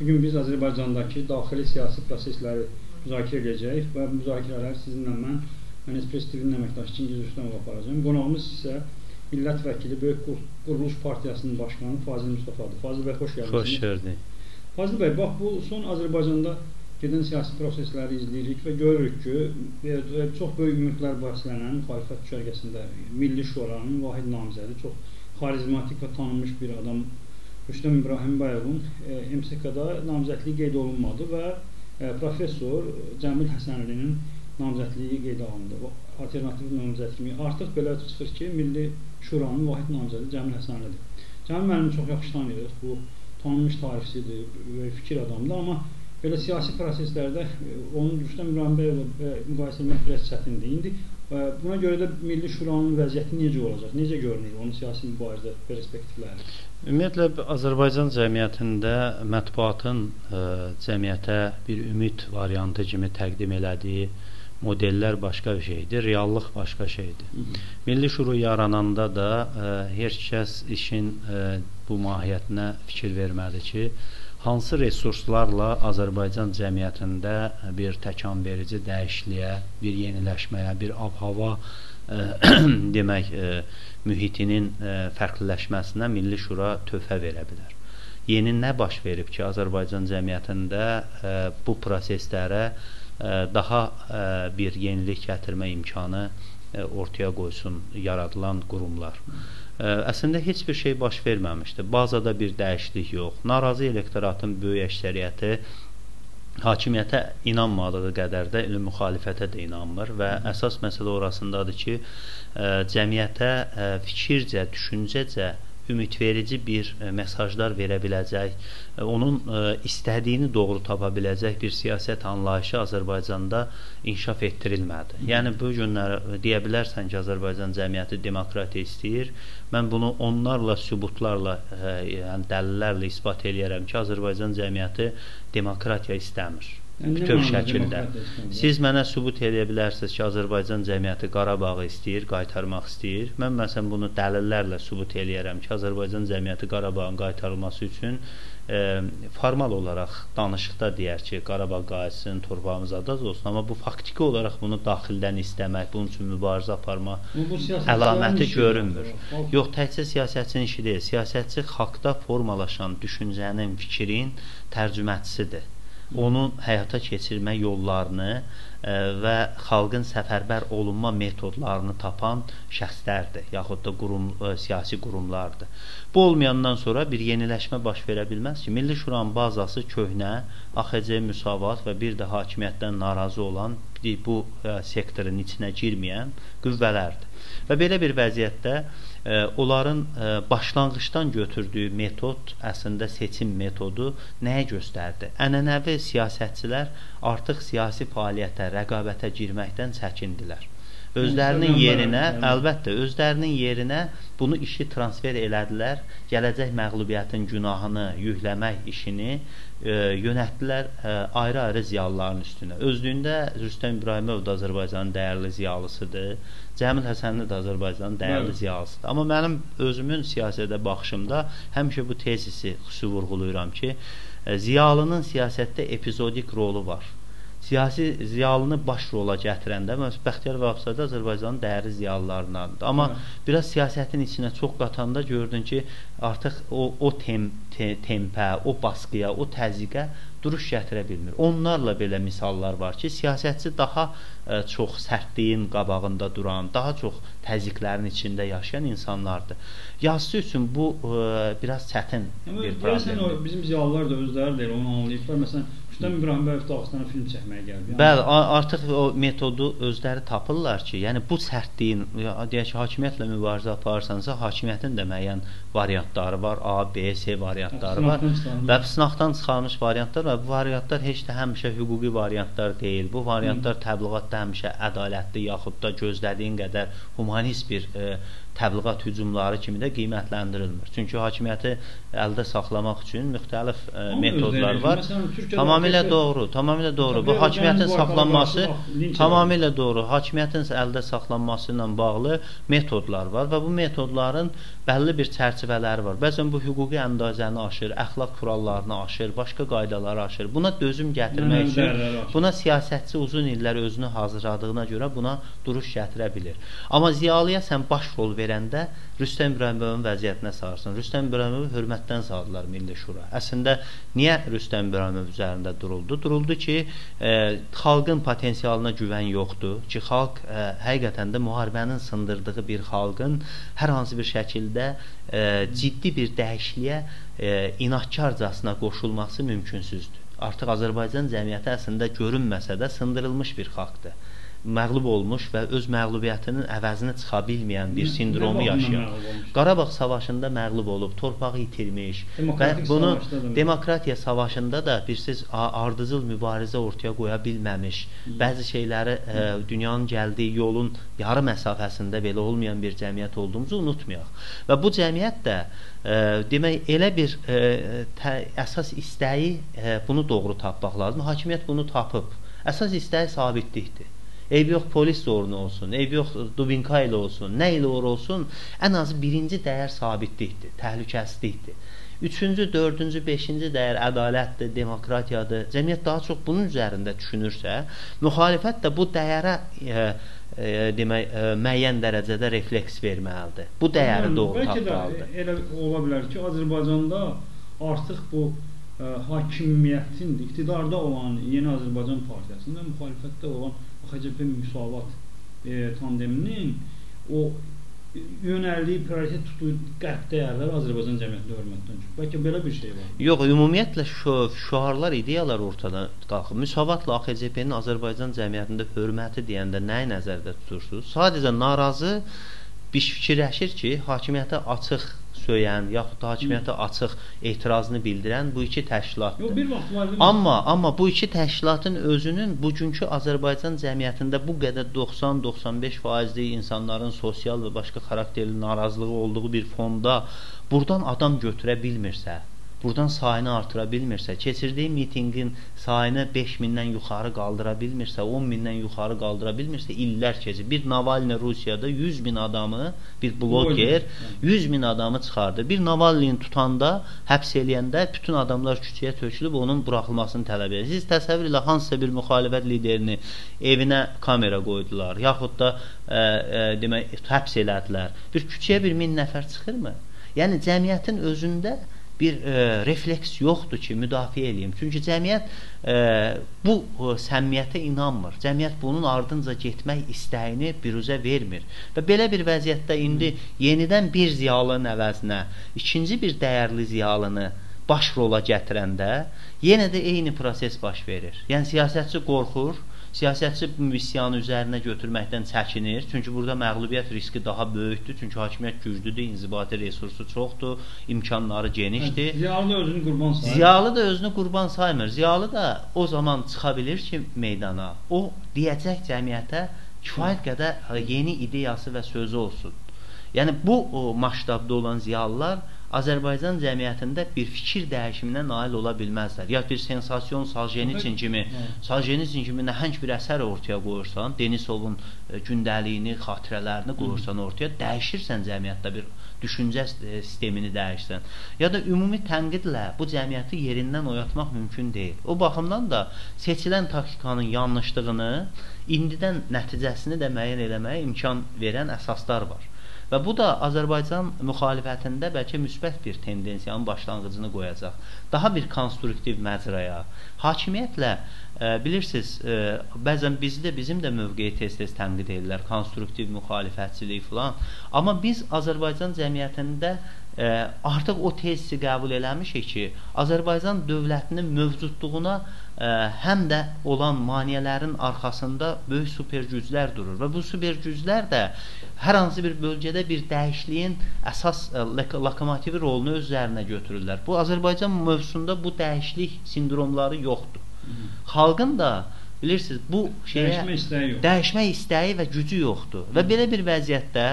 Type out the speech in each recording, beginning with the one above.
Bugün biz Azərbaycandakı daxili siyasi prosesləri müzakirə edəcəyik və müzakirələr sizinlə mən Espresso TV-nin əməkdaşı Çingiz Rüstəmov aparacağım. Qonağımız isə millət vəkili Böyük Quruluş Partiyasının başqanı Fazil Mustafadır. Fazil bəy, xoş gəldiniz. Xoş gördük. Fazil bəy, bax bu son Azərbaycanda gedən siyasi prosesləri izləyirik və görürük ki, çox böyük ümidlər bəslənən müxalifət düşərgəsində Milli Şuranın vahid namizədi, çox xarizmatik və tanınmış bir adam Rüstəm İbrahimbayevin MSK-da namizədliyi qeyd olunmadı və professor Cəmil Həsənlinin namizədliyi qeydə alındı. Alternativ namizəd kimi artıq belə çıxır ki, Milli Şuranın vahid namizədi Cəmil Həsənlidir. Cəmil müəllim çox yaxşı tanıyırıq, bu tanınmış tarixçidir, fikir adamdır, amma belə siyasi proseslərdə onun Rüstəm İbrahimbayevlə müqayisə etmək biraz çətindir. İndi buna görə də Milli Şuranın vəziyyəti necə olacaq, necə görünür onun siyasi mübarizə perspektivləri? Ümumiyyətlə, Azərbaycan cəmiyyətində mətbuatın cəmiyyətə bir ümid variantı kimi təqdim elədiyi modellər başqa bir şeydir, reallıq başqa şeydir. Milli Şuru yarananda da heç kəs işin bu mahiyyətinə fikir vermədi ki, hansı resurslarla Azərbaycan cəmiyyətində bir təkan verici dəyişikliyə, bir yeniləşməyə, bir ab-hava demək, mühitinin fərqliləşməsinə Milli Şura töhfə verə bilər. Yeni nə baş verib ki, Azərbaycan cəmiyyətində bu proseslərə daha bir yenilik gətirmə imkanı ortaya qoysun yaradılan qurumlar. Əslində heç bir şey baş verməmişdi. Bazada bir dəyişiklik yox. Narazı elektoratın böyük əksəriyyəti hakimiyyətə inanmadığı qədər də müxalifətə də inanmır və əsas məsələ orasındadır ki, cəmiyyətə fikircə, düşüncəcə ümidverici bir mesajlar verə biləcək, onun istədiyini doğru tapa biləcək bir siyasət anlayışı Azərbaycanda inkişaf etdirilmədi. Yəni, bu günləri deyə bilərsən ki, Azərbaycan cəmiyyəti demokratiya istəyir. Mən bunu onlarla, sübutlarla, yəni dəlillərlə isbat eləyərəm ki, Azərbaycan cəmiyyəti demokratiya istəmir. Bütöv şəkildə. Siz mənə sübut edə bilərsiniz ki, Azərbaycan cəmiyyəti Qarabağı istəyir, qaytarmaq istəyir. Mən məsələn bunu dəlillərlə sübut eləyərəm ki, Azərbaycan cəmiyyəti Qarabağın qaytarılması üçün formal olaraq danışıqda deyər ki, Qarabağ qayıtsın, torpağımız azad olsun, amma bu faktiki olaraq bunu daxildən istəmək, bunun üçün mübarizə aparma əlaməti görünmür. Yox, təkcə siyasətçinin işi deyil, siyasətçi xalqda formalaşan düşüncənin, fikrin tərcümətçisidir. Onun həyata keçirmə yollarını və xalqın səfərbər olunma metodlarını tapan şəxslərdir, yaxud da siyasi qurumlardır. Bu olmayandan sonra bir yeniləşmə baş verə bilməz ki, Milli Şuranın bazası köhnə, AXC Müsavat və bir də hakimiyyətdən narazı olan bu sektorun içinə girməyən qüvvələrdir. Və belə bir vəziyyətdə onların başlanğıçdan götürdüyü metod, əslində seçim metodu nəyə göstərdi? Ənənəvi siyasətçilər artıq siyasi fəaliyyətə, rəqabətə girməkdən çəkindilər. Özlərinin yerinə, əlbəttə, özlərinin yerinə bunu işi transfer elədilər, gələcək məğlubiyyətin günahını yükləmək işini yönətdilər ayrı-ayrı ziyalıların üstünə. Özlüyündə Rüstəm İbrahimov da Azərbaycanın dəyərli ziyalısıdır, Cəmil Həsənli də Azərbaycanın dəyərli ziyalısıdır. Amma mənim özümün siyasətə baxışımda həmişə bu tezisi xüsusi vurğulayıram ki, ziyalının siyasətdə epizodik rolu var. Siyasi ziyalını baş rola gətirəndə, Bəxtiyar Vahabzadə Azərbaycanın dəyərli ziyalılarındandır. Amma biraz siyasətin içinə çox qatanda gördün ki, artıq o tempə, o baskıya, o təzyiqə duruş gətirə bilmir. Onlarla belə misallar var ki, siyasətçi daha çox sərtliyin qabağında duran, daha çox təzyiqlərin içində yaşayan insanlardır. Yazısı üçün bu biraz çətin bir problemdir. Bizim ziyalılar da özləri deyil, onu anlayıblar. Məsələn, Rüstəm İbrahimbayev Dağıstana film çəkməyə gəldi. Bəli, artıq o metodu özləri tapırlar ki, yəni bu sərtliyin, deyək ki, hakimiyyətlə mübarizə aparırsansa, hakimiyyətin də müəyyən variantları var, A, B, C variantları var və sınaqdan çıxarılmış variantlar var. Bu variantlar heç də həmişə hüquqi variantlar deyil. Bu variantlar təbliğatda həmişə ədalətli, yaxud da gözlədiyin qədər humanist bir təbliğat hücumları kimi də qiymətləndirilmir. Çünki hakimiyyəti əldə saxlamaq üçün müxtəlif metodlar var. Tamamilə doğru, tamamilə doğru. Bu hakimiyyətin saxlanması tamamilə doğru. Hakimiyyətin əldə saxlanması ilə bağlı metodlar var və bu metodların bəlli bir çərçivələri var. Bəzən bu hüquqi əndazəni aşır, əxlaq kurallarını aşır, başqa qaydaları aşır. Buna dözüm gətirmək üçün, buna siyasətçi uzun illər özünü hazırladığına görə buna duruş gətirə bilir. Amma ziyalıya sən baş rol verəndə Rüstəm İbrahimovun vəziyyətinə salırsan. Rüstəm İbrahimovu hörmətdən saldılar Milli Şura. Əslində, niyə Rüstəm İbrahimov üzərində duruldu? Duruldu ki, xalqın potensialına güvən yoxdur. Ki, xalq həqiqətən də müharibənin sındırdığı bir xalqın hər hansı bir şəkildə ciddi bir dəyişikliyə inatkarcasına qoşulması mümkünsüzdür. Artıq Azərbaycan cəmiyyəti əslində görünməsə də sındırılmış bir xalqdır. Məğlub olmuş və öz məğlubiyyətinin əvəzini çıxa bilməyən bir sindromu yaşayan. Qarabağ savaşında məğlub olub, torpağı itirmiş və bunu demokratiya savaşında da birsiz ardıcıl mübarizə ortaya qoya bilməmiş, bəzi şeyləri dünyanın gəldiyi yolun yarı məsafəsində belə olmayan bir cəmiyyət olduğumuzu unutmayaq. Və bu cəmiyyət də demək, elə bir əsas istəyi bunu doğru tapmaq lazım. Hakimiyyət bunu tapıb. Əsas istəyi sabitlikdir. Eyb yox polis zorunu olsun, eyb yox dubinka ilə olsun, nə ilə olsun, ən azı birinci dəyər sabitlikdir, təhlükəsizlikdir. Üçüncü, dördüncü, beşinci dəyər ədalətdir, demokratiyadır. Cəmiyyət daha çox bunun üzərində düşünürsə, müxalifət də bu dəyərə demək, müəyyən dərəcədə refleks verməlidir. Bu dəyəri doğru tapmalıdır. Bəlkə də elə ola bilər ki, Azərbaycanda artıq bu hakimiyyətin, iqtidarda olan Yeni Azərbaycan Partiyasında müxalifətdə olan AXCP Müsavat tandeminin o yönəldiyi, prioritet tutduğu qərb dəyərlər Azərbaycan cəmiyyətində hörmətdən çıxır. Bəlkə belə bir şey var. Yox, ümumiyyətlə şüarlar, ideyalar ortadan qalxır. Müsavatla AXCP-nin Azərbaycan cəmiyyətində hörməti deyəndə nəyi nəzərdə tutursunuz? Sadəcə narazı bir fikirləşir ki, hakimiyyətə açıq söyən, yaxud da hakimiyyətə açıq etirazını bildirən bu iki təşkilatdır. Amma bu iki təşkilatın özünün bugünkü Azərbaycan cəmiyyətində bu qədər 90-95% insanların sosial və başqa xarakterli narazılığı olduğu bir fonda buradan adam götürə bilmirsə, buradan sayını artıra bilmirsə, keçirdiyi mitingin sayını 5000-dən yuxarı qaldıra bilmirsə, 10.000-dən yuxarı qaldıra bilmirsə, illər keçir. Bir Navalny Rusiyada 100.000 adamı, bir bloger 100.000 adamı çıxardı. Bir Navalny'ni tutanda, həbs eləyəndə bütün adamlar küçəyə tökülüb onun buraxılmasını tələb edir. Siz təsəvvür ilə hansısa bir müxalifət liderini evinə kamera qoydular, yaxud da demək, həbs elədilər. Bir küçəyə 1000 nəfər çıxırmı? Yəni, cəmiyyətin özündə bir refleks yoxdur ki, müdafiə edeyim. Çünki cəmiyyət bu səmimiyyətə inanmır. Cəmiyyət bunun ardınca getmək istəyini biruzə vermir. Və belə bir vəziyyətdə indi yenidən bir ziyalının əvəzinə ikinci bir dəyərli ziyalını baş rola gətirəndə yenə də eyni proses baş verir. Yəni, siyasətçi qorxur, siyasətçi missiyanı üzərinə götürməkdən çəkinir. Çünki burada məğlubiyyət riski daha böyükdür. Çünki hakimiyyət güclüdür, inzibati resursu çoxdur, imkanları genişdir. Ziyalı da özünü qurban saymır. Ziyalı da özünü qurban saymır. Ziyalı da o zaman çıxa bilir ki, meydana. O deyəcək cəmiyyətə kifayət qədər yeni ideyası və sözü olsun. Yəni, bu maştabda olan ziyalılar Azərbaycan cəmiyyətində bir fikir dəyişiminə nail ola bilməzlər. Ya bir sensasyon Solzhenitsin kimi nəhəng bir əsər ortaya qoyursan, Denisovun gündəliyini, xatirələrini qoyursan ortaya, dəyişirsən cəmiyyətdə bir düşüncə sistemini dəyişsən. Ya da ümumi tənqidlə bu cəmiyyəti yerindən oyatmaq mümkün deyil. O baxımdan da seçilən taktikanın yanlışlığını, indidən nəticəsini də müəyyən eləməyə imkan verən əsaslar var. Və bu da Azərbaycan müxalifətində bəlkə müsbət bir tendensiyanın başlanğıcını qoyacaq. Daha bir konstruktiv məcraya. Hakimiyyətlə, bilirsiniz, bəzən bizim də mövqeyi tez-tez tənqid edirlər, konstruktiv müxalifətçilik filan. Amma biz Azərbaycan cəmiyyətində artıq o tezisi qəbul eləmişik ki, Azərbaycan dövlətinin mövcudluğuna həm də olan maneələrin arxasında böyük supergüclər durur və bu supergüclər də hər hansı bir bölgədə bir dəyişikliyin əsas lokomotivi rolunu öz üzərinə götürürlər. Bu Azərbaycan mövzusunda bu dəyişiklik sindromları yoxdur. Xalqın da bilirsiniz bu şeyə dəyişmək istəyi və gücü yoxdur. Və belə bir vəziyyətdə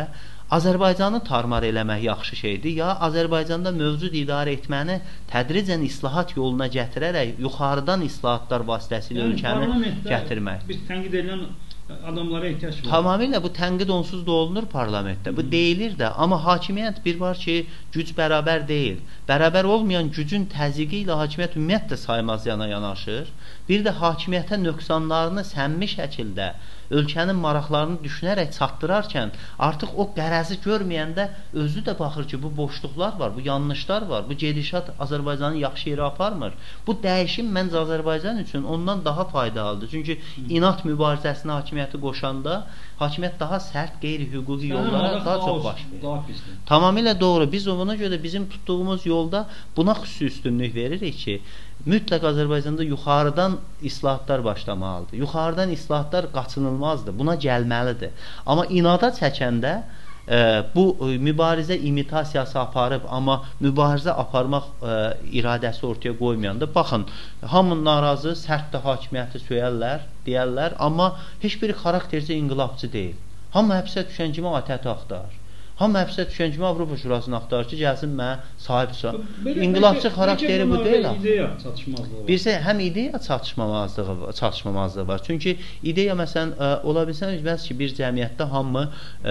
Azərbaycanı tarmar eləmək yaxşı şeydir, ya Azərbaycanda mövcud idarə etməni tədricən islahat yoluna gətirərək yuxarıdan islahatlar vasitəsilə ölkəni gətirmək. Biz tənqid edilən adamlara ehtiyac var. Tamamilə bu tənqid onsuz da olunur parlamentdə. Bu deyilir də, amma hakimiyyət bir var ki, güc bərabər deyil. Bərabər olmayan gücün təzyiqi ilə hakimiyyət ümumiyyətlə saymaz yana yanaşır. Bir də hakimiyyətə nöqsanlarını səmimi şəkildə ölkənin maraqlarını düşünərək çatdırarkən artıq o qərəzi görməyəndə özü də baxır ki, bu boşluqlar var, bu yanlışlar var, bu gedişat Azərbaycanı yaxşı yerə aparmır. Bu dəyişim məncə Azərbaycan üçün ondan daha faydalıdır. Çünki inat mübarizəsinə hakimiyyəti qoşanda hakimiyyət daha sərt, qeyri-hüquqi yollara daha çox baş verir. Tamamilə doğru. Biz ona görə bizim tutduğumuz yolda buna xüsusi üstünlük veririk ki, mütləq Azərbaycanda yuxarıdan islahatlar başlamalıdır. Yuxarıdan islahatlar qaçınılmazdır. Buna gəlməlidir. Amma inada çəkəndə bu mübarizə imitasiyası aparıb, amma mübarizə aparmaq iradəsi ortaya qoymayanda, baxın, hamı narazı, sərt də hakimiyyəti söyərlər, deyərlər, amma heç biri xaraktercə inqilabçı deyil. Hamı həbsə düşən kimi ATƏT axtarır. Hamı həbsə düşən kimi Avropa Şurasını axtarır ki, gəlsin mənə sahibsə. İnqilabçı xarakteri bu deyil. İdeya çatışmazlığı var. Birsə həm ideya çatışmamazlığı var. Çünki ideya məsələn ola bilməz ki, bir cəmiyyətdə hamı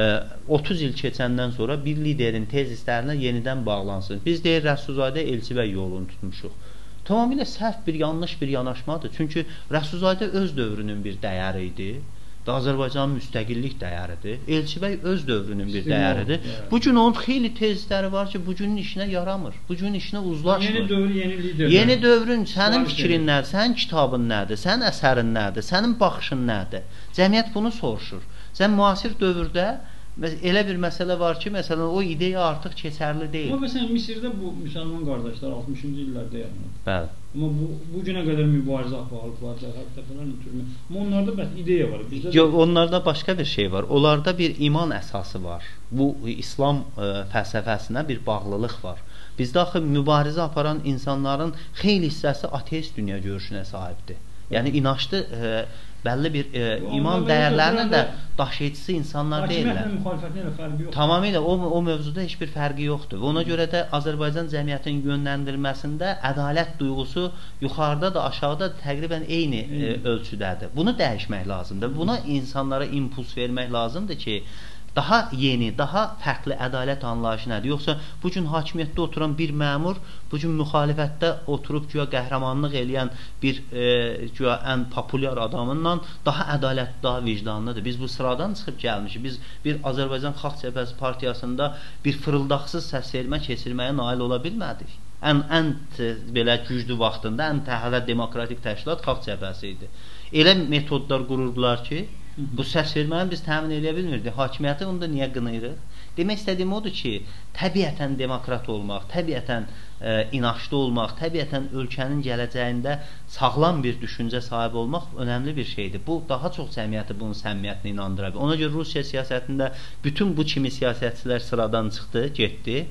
30 il keçəndən sonra bir liderin tezislərinə yenidən bağlansın. Biz deyir Rəsulzadə Elçibəy yolunu tutmuşuq. Tamamilə səhv bir, yanlış bir yanaşmadır. Çünki Rəsulzadə öz dövrünün bir dəyəri idi. Azərbaycanın müstəqillik dəyəridir. Elçibəy öz dövrünün bir dəyəridir. Bugün onun xeyli tezisləri var ki, bugünün işinə yaramır. Bugünün işinə uzlaşmır. Yeni dövr, yeni liderlər. Yeni dövrün, sənin fikrin nədir, sənin kitabın nədir, sənin əsərin nədir, sənin baxışın nədir? Cəmiyyət bunu soruşur. Sən müasir dövrdə elə bir məsələ var ki, məsələn, o ideya artıq keçərli deyil. Amma məsələn, Misirdə bu müsəlman qardaşlar 60-cı illərdə yaranır. Bəli. Amma bu günə qədər mübarizə aparılıblar, dəfələrlə türmə. Amma onlarda bəs ideya var. Bizdə yox, onlarda başqa bir şey var. Onlarda bir iman əsası var. Bu İslam fəlsəfəsinə bir bağlılıq var. Bizdə axı mübarizə aparan insanların xeyli hissəsi ateist dünya görüşünə sahibdir. Yəni inançlı bəlli bir iman dəyərlərinin də daşıyıcısı insanlar deyirlər. Hakimiyyətlə müxalifətin elə fərqi yoxdur. Tamamilə o mövzuda heç bir fərqi yoxdur. Və ona görə də Azərbaycan cəmiyyətinin yönləndirilməsində ədalət duyğusu yuxarıda da aşağıda da təqribən eyni ölçüdədir. Bunu dəyişmək lazımdır. Buna insanlara impuls vermək lazımdır ki, daha yeni, daha fərqli ədalət anlayışı nədir? Yoxsa bugün hakimiyyətdə oturan bir məmur, bugün müxalifətdə oturub güya qəhrəmanlıq eləyən bir güya ən populyar adamından daha ədalətli, daha vicdanlıdır. Biz bu sıradan çıxıb gəlmişik. Biz bir Azərbaycan Xalq Cəbhəsi partiyasında bir fırıldaqsız səsvermə keçirməyə nail ola bilmədik. Ən belə güclü vaxtında ən təhələ demokratik təşkilat Xalq Cəbhəsi idi. Elə metodlar qururdular ki, bu səs verməni biz təmin edə bilmirdik. Hakimiyyəti onu da niyə qınayırıq? Demək istədiyim odur ki, təbiətən demokrat olmaq, təbiətən inançlı olmaq, təbiətən ölkənin gələcəyində sağlam bir düşüncə sahibi olmaq önəmli bir şeydir. Bu, daha çox cəmiyyəti bunun səmimiyyətini inandıra bilir. Ona görə Rusiya siyasətində bütün bu kimi siyasətçilər sıradan çıxdı, getdi.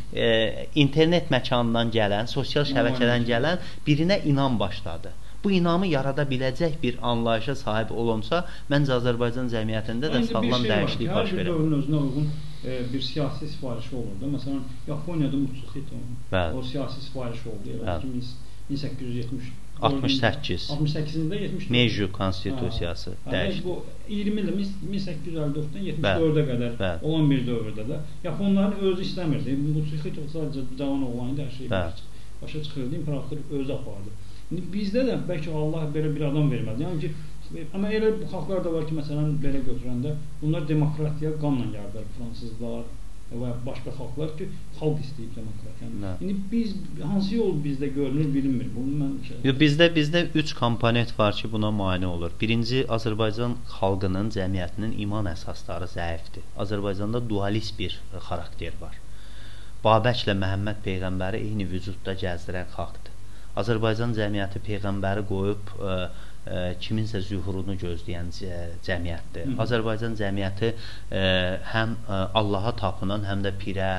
İnternet məkanından gələn, sosial şəbəkədən gələn birinə inan başladı. Bu inamı yarada biləcək bir anlayışa sahib olunsa, məncə Azərbaycan cəmiyyətində də sağlam dəyişiklik baş verir. Hər bir dövrün özünə uyğun bir siyasi sifarişi olurdu. Məsələn, Yaponiyada Mutsuhito'nun o siyasi sifarişi oldu. 1868-də 74. Meiju konstitusiyası dəyişdi. Bu 20 ildə 1854-dən 74-ə qədər olan bir dövrdə də Yaponların özü istəmirdi. Mutsuhito sadəcə cavan oğlan idi, hər şey başa çıxırdı, imperator özü apardı. Bizdə də bəlkə Allah belə bir adam vermədi. Yəni ki, amma elə xalqlar da var ki, məsələn, belə götürəndə bunlar demokratiya qanla yaradır. Fransızlar və başqa xalqlar ki, xalq istəyib demokratiyanı. İndi biz hansı yol bizdə görünür, bilinmir. Bunu mən bizdə 3 komponent var ki, buna mane olur. Birinci, Azərbaycan xalqının, cəmiyyətinin iman əsasları zəifdir. Azərbaycanda dualist bir xarakter var. Babəklə Məhəmməd peyğəmbəri eyni vücudda gəzdirən xalqdır. Azərbaycan cəmiyyəti peyğəmbəri qoyub kiminsə zühurunu gözləyən cəmiyyətdir. Azərbaycan cəmiyyəti həm Allaha tapınan, həm də pirə,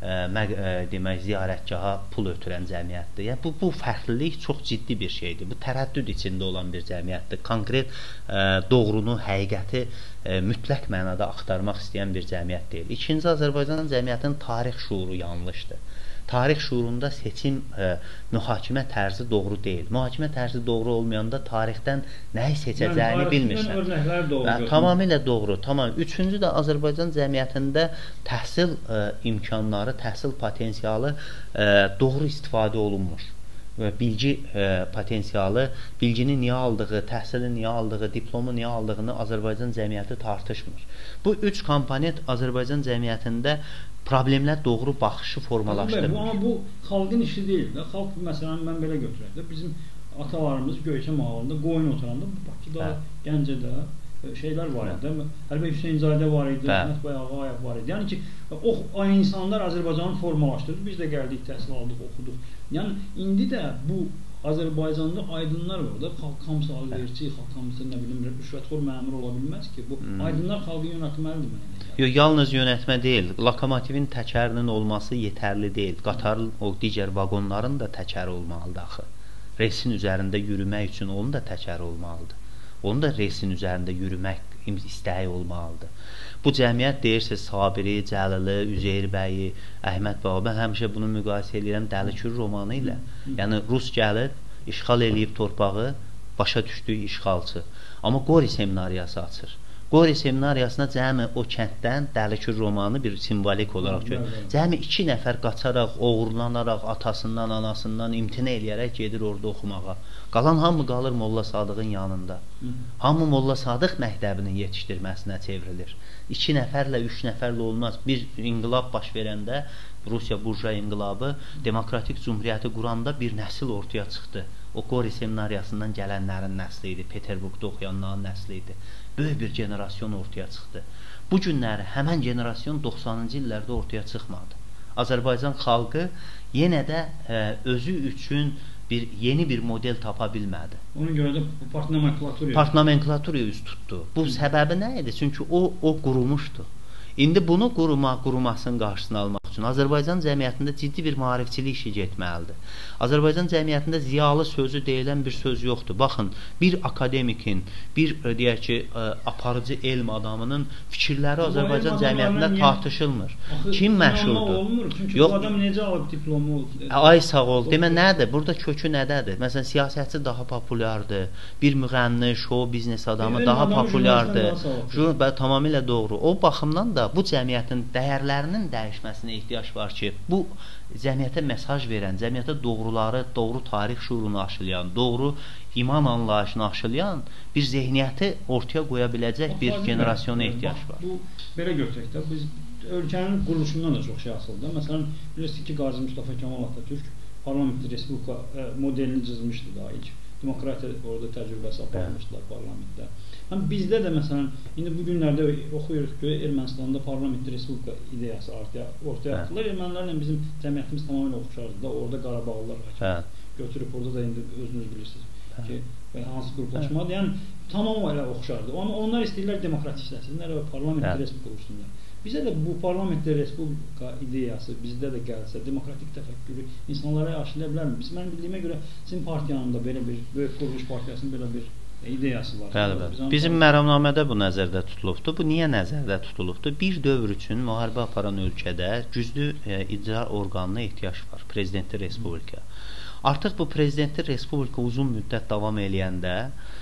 demək ziyarətgaha pul ötürən cəmiyyətdir. Yəni bu fərqlilik çox ciddi bir şeydir. Bu tərəddüd içində olan bir cəmiyyətdir. Konkret doğrunu, həqiqəti mütləq mənada axtarmaq istəyən bir cəmiyyət deyil. İkinci, Azərbaycan cəmiyyətinin tarix şuuru yanlışdır. Tarix şuurunda seçim mühakimə tərzi doğru deyil. Mühakimə tərzi doğru olmayanda tarixdən nəyi seçəcəyini bilmirsən. Tamamilə doğru. Tamam. Üçüncü də Azərbaycan cəmiyyətində təhsil imkanları, təhsil potensialı doğru istifadə olunmur. Bilgi potensialı, bilgini niyə aldığı, təhsili niyə aldığı, diplomu niyə aldığını Azərbaycan cəmiyyəti tartışmır. Bu üç komponent Azərbaycan cəmiyyətində problemlər doğru baxışı formalaşdırmır. Amma bu xalqın işi deyil. Xalq, məsələn, mən belə götürək də, bizim atalarımız Göyçə mahalında qoyun oturanda, Bakıda, Gəncədə şeylər var idi. Həlbə Hüseynzadə var idi, Məhmet Bayağayev var idi. Yəni ki, o insanlar Azərbaycanı formalaşdırır. Biz də gəldik, təhsil aldıq, oxuduq. Yəni, indi də bu Azərbaycanda aydınlar var da, xalq hamısı alverçi, xalq hamısı, nə bilim, rüşvətxor məmur ola bilməz ki, bu aydınlar xalqı yönətməlidir mənə. Yalnız yönətmə deyil, lokomotivin təkərinin olması yetərli deyil. Qatarın, o digər vaqonların da təkəri olmalıdır axı. Reysin üzərində yürümək üçün onun da təkəri olmalıdır. Onun da reysin üzərində yürümək istəyi olmalıdır. Bu cəmiyyət deyirsiniz, Sabiri, Cəlili, Üzeyir bəyi, Əhməd bəy, mən həmişə bunu müqayisə edirəm Dəli Kür romanı ilə. Yəni, Rus gəlir, işğal eləyib torpağı, başa düşdüyü işğalçı. Amma Qori seminariyası açır. Qori seminariyasına cəmi o kənddən Dəli Kür romanı bir simvolik olaraq görür. Cəmi 2 nəfər qaçaraq, oğurlanaraq, atasından, anasından imtina eləyərək gedir orada oxumağa. Qalan hamı qalır Molla Sadıqın yanında. Hamı Molla Sadıq məktəbinin yetişdirməsinə çevrilir. 2 nəfərlə, 3 nəfərlə olmaz. Bir inqilab baş verəndə, Rusiya burja inqilabı, demokratik cumhuriyyəti quranda bir nəsil ortaya çıxdı. O Qori seminariyasından gələnlərin nəsli idi, Peterburqda oxuyanların nəsli idi. Böyük bir generasyon ortaya çıxdı. Bu günləri həmən generasyon 90-cı illərdə ortaya çıxmadı. Azərbaycan xalqı yenə də özü üçün yeni bir model tapa bilmədi. Ona görə də partnomenklaturaya üz tutdu. Bu səbəbi nə idi? Çünki o qurumuşdu. İndi bunu qurumasının qarşısını almaq üçün Azərbaycan cəmiyyətində ciddi bir maarifçilik işi getməlidir. Azərbaycan cəmiyyətində ziyalı sözü deyilən bir söz yoxdur. Baxın, bir akademikin, bir deyək ki, aparıcı elm adamının fikirləri Azərbaycan cəmiyyətində tartışılmır. Kim məşhurdur? Çünki bu adam necə alıb diplomu? Ay sağ ol. Demə nədir? Burada kökü nədədir? Məsələn, siyasətçi daha populyardır. Bir müğənni, show biznes adamı daha populyardır. Tamamilə doğru. O baxımdan da bu cəmiyyətin dəyərlərinin dəyişməsinə ehtiyac var ki, bu cəmiyyətə mesaj verən, cəmiyyətə doğruları, doğru tarix şuurunu aşılayan, doğru iman anlayışını aşılayan bir zehniyyəti ortaya qoya biləcək bir generasyona ehtiyac var. Bu, belə götürək də, biz ölkənin quruluşundan da çox şey asıldı. Məsələn, bilirsiniz ki, Qazi Mustafa Kemal Atatürk parlamenti respublika modelini cızmışdı daha ilk. Demokratiya orada təcrübəsi aparmışdılar parlamentdə. Bizdə də məsələn, indi bu günlərdə oxuyuruq ki, Ermənistanda parlamenti respublika ideyası ortaya atılır. Ermənilərlə bizim cəmiyyətimiz tamamilə oxşardır da, orada Qarabağlılar götürüb, orada da indi özünüz bilirsiniz ki, hansı qruplaşmadır. Yəni, tamamilə oxşardır. Amma onlar istəyirlər demokratikləsinlər və parlamenti respublika olsunlar. Bizə də bu parlamenti respublika ideyası bizdə də gəlsə, demokratik təfəkkürü insanlara aşılaya bilərmi? Mənim bildiyimə görə sizin partiyanın da belə bir, Böyük Quruluş Partiyasının belə bir ideyası var. Bəli. Bizim məramnamədə bu nəzərdə tutulubdur. Bu niyə nəzərdə tutulubdur? Bir dövr üçün müharibə aparan ölkədə güclü icra orqanına ehtiyac var. Prezidentli respublika. Artıq bu prezidentli respublika uzun müddət davam eləyəndə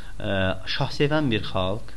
şahsevən bir xalq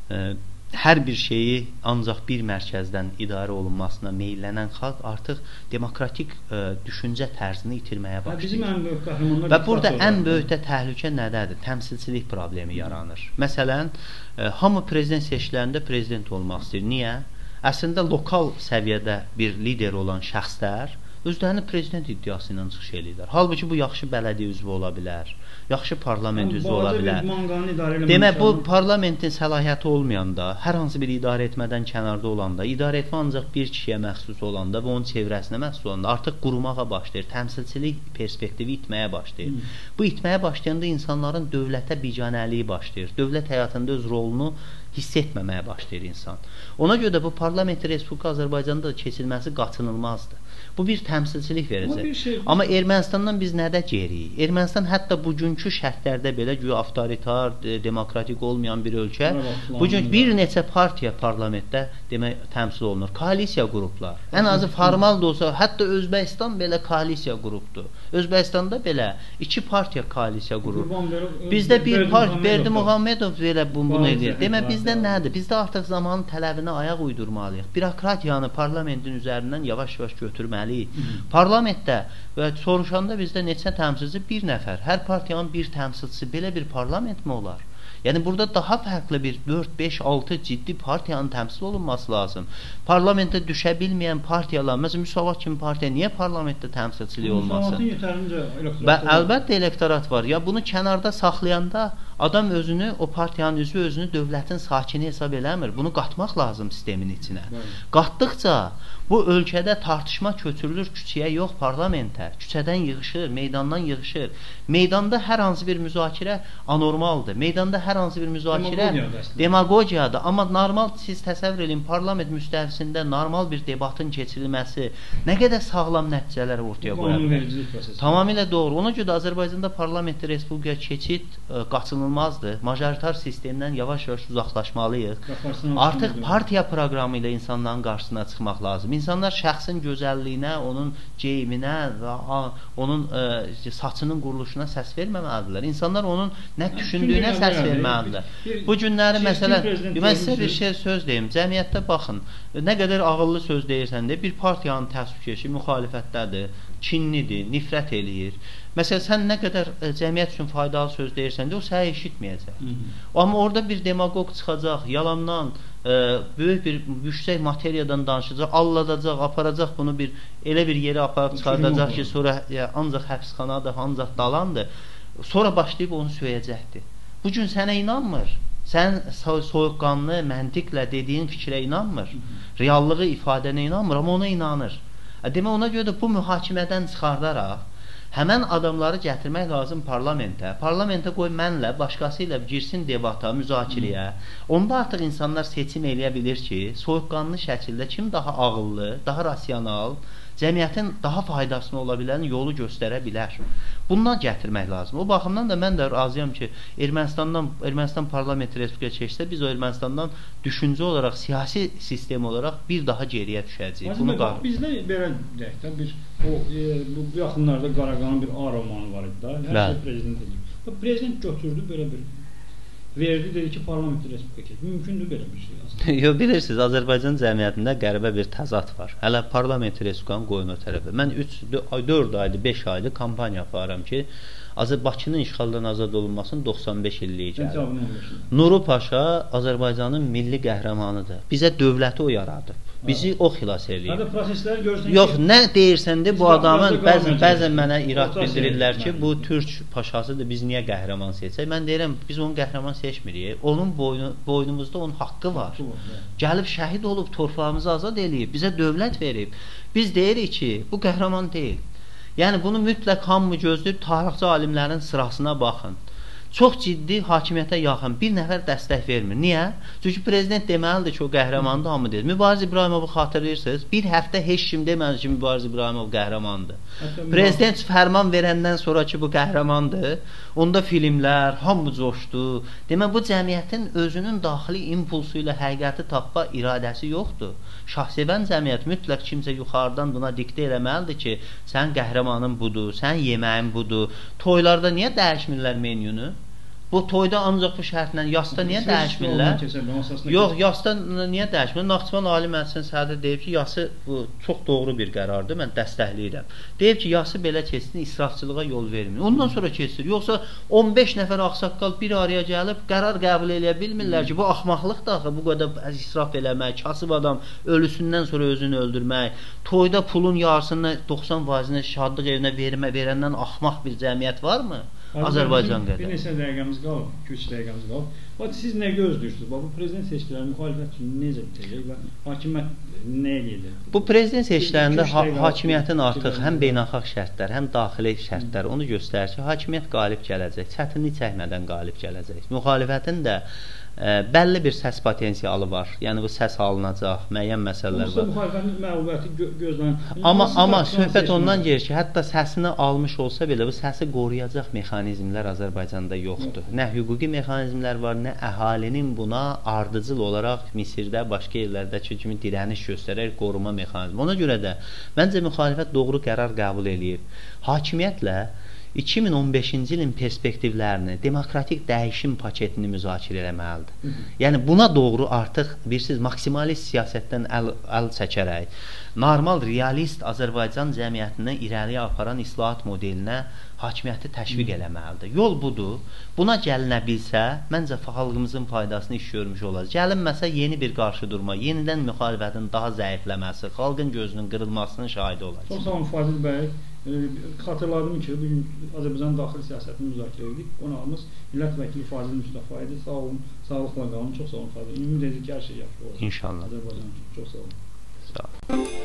hər bir şeyi ancaq bir mərkəzdən idarə olunmasına meylənən xalq artıq demokratik düşüncə tərzini itirməyə başlayır. Və burada ən böyük də təhlükə nədədir? Təmsilçilik problemi yaranır. Məsələn, hamı prezident seçilərində prezident olmaq istəyir. Niyə? Əslində, lokal səviyyədə bir lider olan şəxslər özlərini prezident iddiası ilə çıxış edirlər. Halbuki bu yaxşı bələdiyyə üzvü ola bilər, yaxşı parlament üzvü ola bilər. Demək, bu parlamentin səlahiyyəti olmayanda, hər hansı bir idarə etmədən kənarda olanda, idarə etmə ancaq bir kişiyə məxsus olanda və onun çevrəsinə məxsus olanda artıq qurumağa başlayır, təmsilçilik perspektivi itməyə başlayır. Bu itməyə başlayanda insanların dövlətə biganəliyi başlayır. Dövlət həyatında öz rolunu hiss etməməyə başlayır insan. Ona görə də bu parlamenti respublika Azərbaycanda keçilməsi qaçınılmazdır. Bu bir təmsilçilik verəcək. Amma Ermənistandan biz nədə geriyik? Ermənistan hətta bugünkü şərtlərdə belə güya avtoritar, demokratik olmayan bir ölkə, bugün bir neçə partiya parlamentdə demək təmsil olunur. Koalisiya qruplar. Ən azı formal da olsa, hətta Özbəkistan belə koalisiya qrupdur. Özbəkistanda belə 2 partiya koalisiya qurur. Bizdə bir partiya Berdi Muhammedov belə bunu edir. Demək bizdə nədir? Bizdə artıq zamanın tələbinə ayaq uydurmalıyıq. Bürokratiyanı parlamentin üzərindən yavaş-yavaş götürməliyik. Parlamentdə və soruşanda bizdə neçə təmsilçi? Bir nəfər. Hər partiyanın bir təmsilçisi. Belə bir parlament mi olar? Yəni burada daha fərqli bir 4, 5, 6 ciddi partiyanın təmsil olunması lazım. Parlamentə düşə bilməyən partiyalar, məsələn Müsavat kimi partiya niyə parlamentdə təmsilçiliyi olmasın? Müsavatın yetərincə elektorat var. Əlbəttə elektorat var. Ya bunu kənarda saxlayanda adam özünü, o partiyanın üzvü özünü dövlətin sakini hesab eləmir. Bunu qatmaq lazım sistemin içinə. Qatdıqca bu ölkədə tartışma köçürülür küçəyə, yox parlamentə. Küçədən yığışır, meydandan yığışır. Meydanda hər hansı bir müzakirə anormaldır. Meydanda hər hansı bir müzakirə demagogiyadır. Amma normal, siz təsəvvür edin, parlament müstəvisində normal bir debatın keçirilməsi nə qədər sağlam nəticələr ortaya qoyar. Tamamilə doğru. Ona görə Azərbaycanda parlamentli respublikaya keçid qaçınılmazdır. Majoritar sistemdən yavaş-yavaş uzaqlaşmalıyıq. Artıq partiya proqramı ilə insanların qarşısına çıxmaq lazım. İnsanlar şəxsin gözəlliyinə, onun geyiminə və onun saçının quruluşuna səs verməməlidirlər. İnsanlar onun nə düşündüyünə səs verməlidirlər. Bu günləri məsələn, mən sizə bir şey söz deyim. Cəmiyyətdə baxın, nə qədər ağıllı söz deyirsən də, bir partiyanın təsvibkeşi müxalifətdədir, kinlidir, nifrət eləyir. Məsələn, sən nə qədər cəmiyyət üçün faydalı söz deyirsən də, o səni eşitməyəcək. Amma orada bir demagog çıxacaq, yalandan, böyük bir yüksək materiyadan danışacaq, alladacaq, aparacaq bunu elə bir yerə aparıb çıxardacaq ki, sonra ancaq həbsxanadır, ancaq dalandır. Sonra başlayıb onu söyləyəcəkdir. Bugün sənə inanmır. Sən soyuqqanlı, məntiqlə dediyin fikrə inanmır. Reallığı ifadənə inanmır, amma ona inanır. Demək, ona görə də bu mühakimədən çıxardaraq həmən adamları gətirmək lazım parlamentə. Parlamentə qoy mənlə, başqası ilə girsin debata, müzakirəyə. Onda artıq insanlar seçim eləyə bilir ki, soyuqqanlı şəkildə kim daha ağıllı, daha rasional, cəmiyyətin daha faydasına ola bilən yolu göstərə bilər. Bundan gətirmək lazım. O baxımdan da mən də razıyam ki, Ermənistan parlamenti respublika keçsə, biz o Ermənistandan düşüncə olaraq, siyasi sistem olaraq bir daha geriyə düşəcəyik. Bizdə belə deyək də, bu yaxınlarda Qaraqanın bir A romanı var idi da, hər şey prezident edir. Prezident götürdü belə bir verdi, dedi ki, parlamenti respublika keçir. Mümkündür belə bir şey aslında. Yox, bilirsiniz, Azərbaycan cəmiyyətində qəribə bir təzad var. Hələ parlamenti respublikanın qoyun o tərəfə. Mən 4 aydır, 5 aydır kampaniya aparıram ki, Bakının işğaldan azad olunmasının 95 illiyi gəlir. Nuru Paşa Azərbaycanın milli qəhrəmanıdır. Bizə dövləti o yaradıb. Bizi o xilas eləyir. Yox, nə deyirsən de, bu adamın bəzən mənə irad bildirirlər ki, bu Türk paşasıdır, biz niyə qəhrəman seçək? Mən deyirəm, biz onu qəhrəman seçmirik. Onun boynumuzda onun haqqı var. Gəlib şəhid olub, torpağımızı azad eləyib, bizə dövlət verib. Biz deyirik ki, bu qəhrəman deyil. Yəni bunu mütləq hamı gözləyib, tarixçi alimlərin sırasına baxın. Çox ciddi hakimiyyətə yaxın bir nəfər dəstək vermir. Niyə? Çünki prezident deməlidir ki, o qəhrəmandır, hamı deyir. Mübariz İbrahimovu xatırlayırsınız, bir həftə heç kim demədi ki, Mübariz İbrahimov qəhrəmandır. Prezident fərman verəndən sonra ki, bu qəhrəmandır, onda filmlər, hamı coşdu. Demək, bu cəmiyyətin özünün daxili impulsu ilə həqiqəti tapma iradəsi yoxdur. Şahsevən cəmiyyət mütləq kimsə yuxarıdan buna diktə eləməlidir ki, sənin qəhrəmanın budur, sənin yeməyin budur. Toylarda niyə dəyişmirlər menyunu? Bu toyda ancaq bu şərtlə, yasda niyə dəyişmirlər? Yox, yasda niyə dəyişmirlər? Naxçıvan Ali Məclisin sədri deyib ki, yası bu çox doğru bir qərardır, mən dəstəkləyirəm. Deyib ki, yası belə keçsin, israfçılığa yol vermir. Ondan sonra keçir. Yoxsa 15 nəfər ağsaqqal bir araya gəlib qərar qəbul eləyə bilmirlər ki, bu axmaqlıqdır axı, bu qədər israf eləmək, kasıb adam ölüsündən sonra özünü öldürmək, toyda pulun yarısını 90%-ni şadlıq evinə verəndən axmaq bir cəmiyyət varmı? Azərbaycan qədər. Bir neçə dəqiqəmiz qalıb, 2-3 dəqiqəmiz qalıb. Siz nə gözləyirsiniz? Bu prezident seçkiləri müxalifət üçün necə bitəcək və hakimiyyət nə edir? Bu prezident seçkilərində hakimiyyətin artıq həm beynəlxalq şərtlər, həm daxili şərtlər onu göstərir ki, hakimiyyət qalib gələcək, çətinlik çəkmədən qalib gələcək. Müxalifətin də bəlli bir səs potensialı var. Yəni bu səs alınacaq, müəyyən məsələlər var. Müxalifətin məğlubiyyəti gözlənir. Amma söhbət ondan gedir ki, hətta səsini almış olsa belə bu səsi qoruyacaq mexanizmlər Azərbaycanda yoxdur. Nə hüquqi mexanizmlər var, nə əhalinin buna ardıcıl olaraq Misirdə, başqa yerlərdəki kimi dirəniş göstərər qoruma mexanizmi. Ona görə də məncə müxalifət doğru qərar qəbul eləyib. Hakimiyyətlə 2015-ci ilin perspektivlərini, demokratik dəyişim paketini müzakirə eləməlidir. Yəni buna doğru artıq bilirsiniz, maksimalist siyasətdən əl çəkərək, normal, realist Azərbaycan cəmiyyətini irəliyə aparan islahat modelinə hakimiyyəti təşviq eləməlidir. Yol budur. Buna gəlinə bilsə, məncə xalqımızın faydasını iş görmüş olacaq. Gəlinməsə yeni bir qarşı durma, yenidən müxalifətin daha zəifləməsi, xalqın gözünün qırılmasının şahidi olacaq. Çox sağ olun Fazil bəy. Xatırladım ki, bugün Azərbaycan daxili siyasətini müzakirə etdik. Qonağımız millət vəkili Fazil Mustafa idi. Sağ olun, sağlıqla qalın. Çox sağ olun Fazil. Ümid edirik ki, hər şey yaxşı olacaq. İnşallah. Azərbaycan üçün çox sağ olun. Sağ olun.